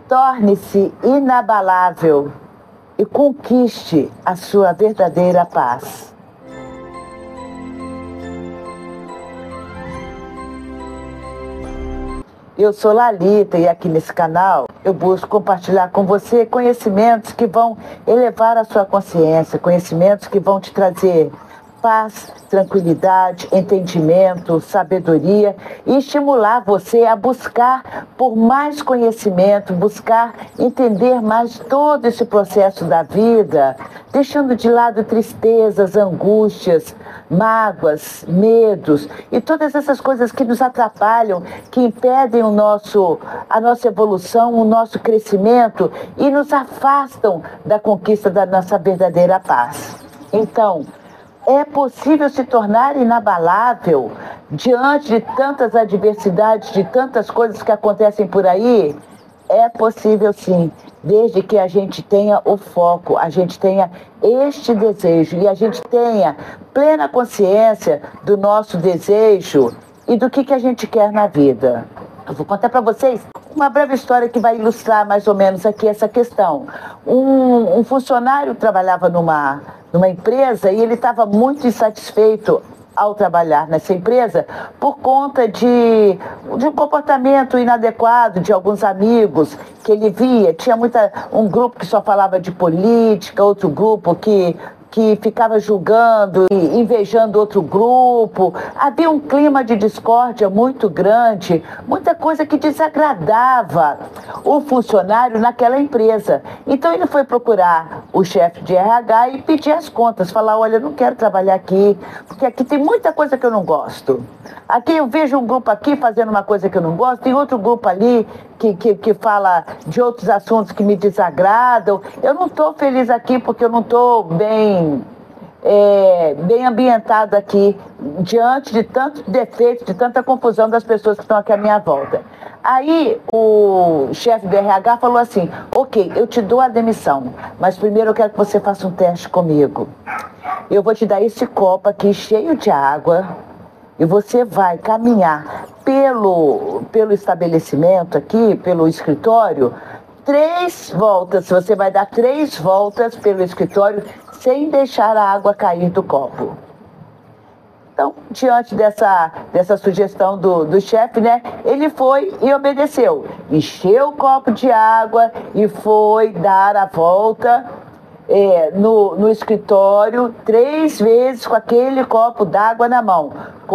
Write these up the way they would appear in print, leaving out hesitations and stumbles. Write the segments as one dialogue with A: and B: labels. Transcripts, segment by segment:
A: Torne-se inabalável e conquiste a sua verdadeira paz. Eu sou Lalita e aqui nesse canal eu busco compartilhar com você conhecimentos que vão elevar a sua consciência, conhecimentos que vão te trazer paz, tranquilidade, entendimento, sabedoria e estimular você a buscar por mais conhecimento, buscar entender mais todo esse processo da vida, deixando de lado tristezas, angústias, mágoas, medos e todas essas coisas que nos atrapalham, que impedem a nossa evolução, o nosso crescimento e nos afastam da conquista da nossa verdadeira paz. Então, é possível se tornar inabalável diante de tantas adversidades, de tantas coisas que acontecem por aí? É possível sim, desde que a gente tenha o foco, a gente tenha este desejo e a gente tenha plena consciência do nosso desejo e do que a gente quer na vida. Eu vou contar para vocês uma breve história que vai ilustrar mais ou menos aqui essa questão. Um funcionário trabalhava numa empresa e ele estava muito insatisfeito ao trabalhar nessa empresa por conta de um comportamento inadequado de alguns amigos que ele via. Tinha um grupo que só falava de política, outro grupo que ficava julgando e invejando outro grupo. Havia um clima de discórdia muito grande, muita coisa que desagradava o funcionário naquela empresa. Então ele foi procurar o chefe de RH e pedir as contas, falar: olha, eu não quero trabalhar aqui, porque aqui tem muita coisa que eu não gosto. Aqui eu vejo um grupo aqui fazendo uma coisa que eu não gosto, tem outro grupo ali que fala de outros assuntos que me desagradam. Eu não estou feliz aqui porque eu não estou bem ambientado aqui, diante de tanto defeito, de tanta confusão das pessoas que estão aqui à minha volta. Aí o chefe do RH falou assim: ok, eu te dou a demissão, mas primeiro eu quero que você faça um teste comigo. Eu vou te dar esse copo aqui cheio de água e você vai caminhar pelo estabelecimento aqui, pelo escritório, 3 voltas. Você vai dar 3 voltas pelo escritório sem deixar a água cair do copo. Então, diante dessa sugestão do chefe, né, ele foi e obedeceu. Encheu o copo de água e foi dar a volta no escritório 3 vezes com aquele copo d'água na mão,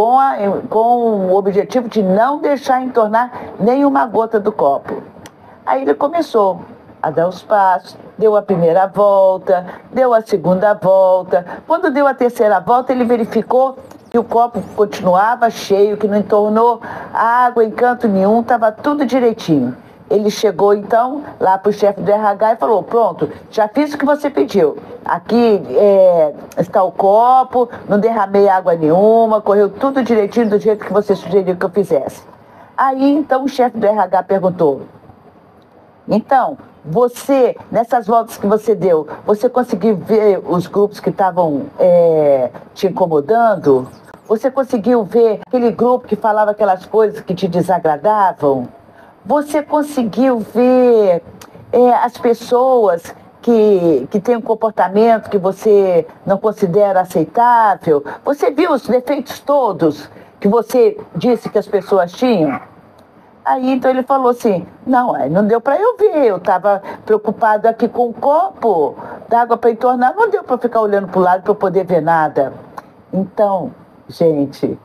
A: com o objetivo de não deixar entornar nenhuma gota do copo. Aí ele começou a dar os passos, deu a primeira volta, deu a segunda volta. Quando deu a terceira volta, ele verificou que o copo continuava cheio, que não entornou água em canto nenhum, estava tudo direitinho. Ele chegou então lá para o chefe do RH e falou: pronto, já fiz o que você pediu. Aqui está o copo, não derramei água nenhuma, correu tudo direitinho do jeito que você sugeriu que eu fizesse. Aí então o chefe do RH perguntou: então, você, nessas voltas que você deu, você conseguiu ver os grupos que estavam te incomodando? Você conseguiu ver aquele grupo que falava aquelas coisas que te desagradavam? Você conseguiu ver as pessoas que têm um comportamento que você não considera aceitável? Você viu os defeitos todos que você disse que as pessoas tinham? Aí então ele falou assim: não deu para eu ver, eu estava preocupado aqui com o copo d'água para entornar, não deu para ficar olhando para o lado para eu poder ver nada. Então, gente,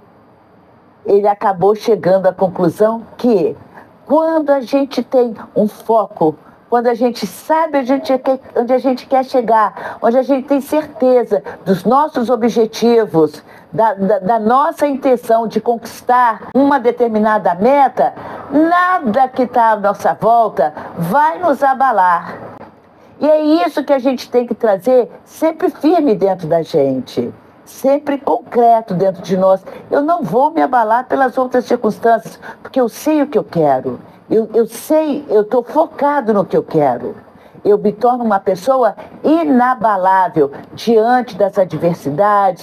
A: ele acabou chegando à conclusão que quando a gente tem um foco, quando a gente sabe onde a gente quer chegar, onde a gente tem certeza dos nossos objetivos, da nossa intenção de conquistar uma determinada meta, nada que está à nossa volta vai nos abalar. E é isso que a gente tem que trazer sempre firme dentro da gente, sempre concreto dentro de nós. Eu não vou me abalar pelas outras circunstâncias, porque eu sei o que eu quero. Eu sei, eu estou focado no que eu quero. Eu me torno uma pessoa inabalável diante das adversidades,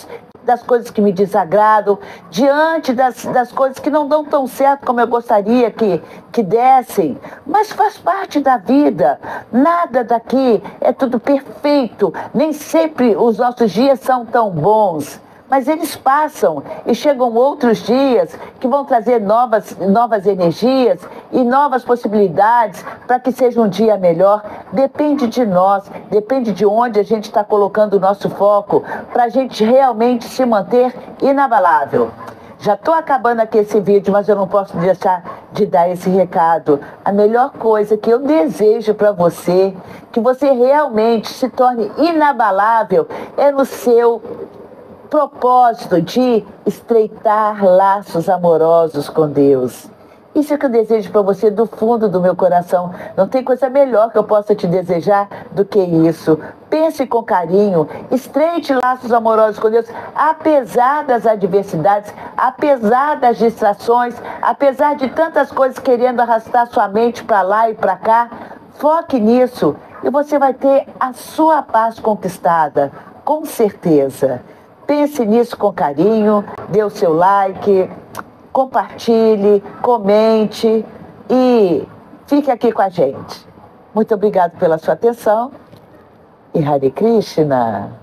A: das coisas que me desagradam, diante das coisas que não dão tão certo como eu gostaria que dessem, mas faz parte da vida. Nada daqui é tudo perfeito, nem sempre os nossos dias são tão bons. Mas eles passam e chegam outros dias que vão trazer novas energias e novas possibilidades para que seja um dia melhor. Depende de nós, depende de onde a gente está colocando o nosso foco para a gente realmente se manter inabalável. Já estou acabando aqui esse vídeo, mas eu não posso deixar de dar esse recado. A melhor coisa que eu desejo para você, que você realmente se torne inabalável, é no seu propósito de estreitar laços amorosos com Deus. Isso é que eu desejo para você do fundo do meu coração. Não tem coisa melhor que eu possa te desejar do que isso. Pense com carinho, estreite laços amorosos com Deus, apesar das adversidades, apesar das distrações, apesar de tantas coisas querendo arrastar sua mente para lá e para cá. Foque nisso e você vai ter a sua paz conquistada, com certeza. Pense nisso com carinho, dê o seu like, compartilhe, comente e fique aqui com a gente. Muito obrigado pela sua atenção e Hare Krishna.